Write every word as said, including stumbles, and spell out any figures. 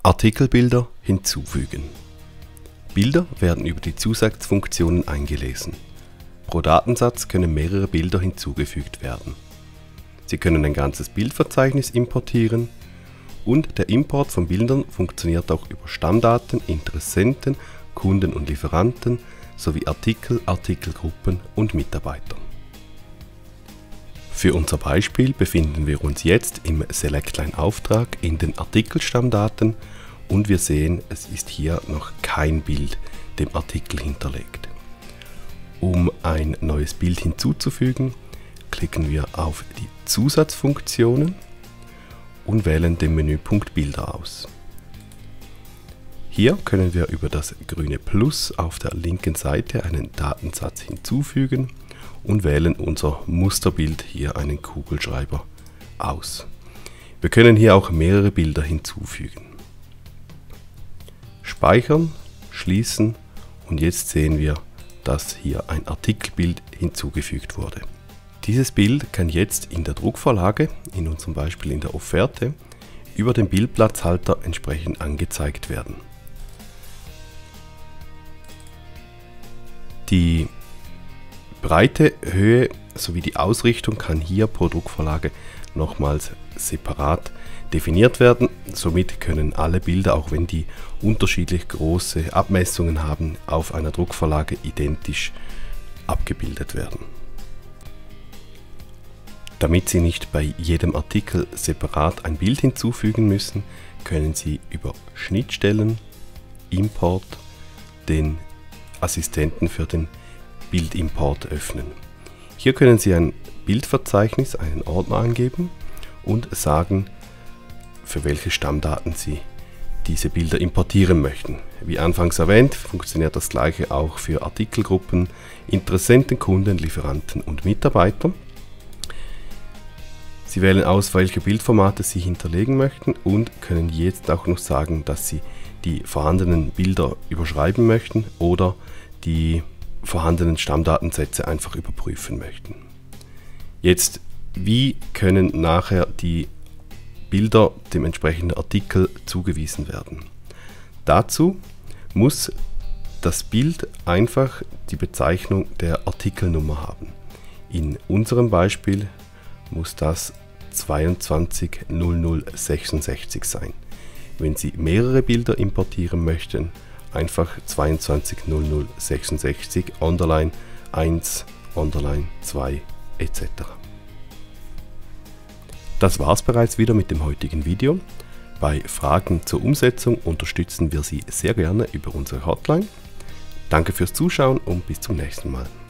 Artikelbilder hinzufügen. Bilder werden über die Zusatzfunktionen eingelesen. Pro Datensatz können mehrere Bilder hinzugefügt werden. Sie können ein ganzes Bildverzeichnis importieren und der Import von Bildern funktioniert auch über Stammdaten, Interessenten, Kunden und Lieferanten sowie Artikel, Artikelgruppen und Mitarbeiter. Für unser Beispiel befinden wir uns jetzt im Select-Line-Auftrag in den Artikelstammdaten und wir sehen, es ist hier noch kein Bild dem Artikel hinterlegt. Um ein neues Bild hinzuzufügen, klicken wir auf die Zusatzfunktionen und wählen den Menüpunkt Bilder aus. Hier können wir über das grüne Plus auf der linken Seite einen Datensatz hinzufügen und wählen unser Musterbild, hier einen Kugelschreiber, aus. Wir können hier auch mehrere Bilder hinzufügen. Speichern, schließen und jetzt sehen wir, dass hier ein Artikelbild hinzugefügt wurde. Dieses Bild kann jetzt in der Druckvorlage, in unserem Beispiel in der Offerte, über den Bildplatzhalter entsprechend angezeigt werden. Die Breite, Höhe sowie die Ausrichtung kann hier pro Druckvorlage nochmals separat definiert werden. Somit können alle Bilder, auch wenn die unterschiedlich große Abmessungen haben, auf einer Druckvorlage identisch abgebildet werden. Damit Sie nicht bei jedem Artikel separat ein Bild hinzufügen müssen, können Sie über Schnittstellen, Import den Assistenten für den Bildimport öffnen. Hier können Sie ein Bildverzeichnis, einen Ordner angeben und sagen, für welche Stammdaten Sie diese Bilder importieren möchten. Wie anfangs erwähnt, funktioniert das gleiche auch für Artikelgruppen, Interessenten, Kunden, Lieferanten und Mitarbeiter. Sie wählen aus, welche Bildformate Sie hinterlegen möchten und können jetzt auch noch sagen, dass Sie die vorhandenen Bilder überschreiben möchten oder die vorhandenen Stammdatensätze einfach überprüfen möchten. Jetzt, wie können nachher die Bilder dem entsprechenden Artikel zugewiesen werden? Dazu muss das Bild einfach die Bezeichnung der Artikelnummer haben. In unserem Beispiel muss das zweiundzwanzig null null sechsundsechzig sein. Wenn Sie mehrere Bilder importieren möchten, einfach zweiundzwanzig null null sechsundsechzig, Underline eins, Underline zwei et cetera. Das war's bereits wieder mit dem heutigen Video. Bei Fragen zur Umsetzung unterstützen wir Sie sehr gerne über unsere Hotline. Danke fürs Zuschauen und bis zum nächsten Mal.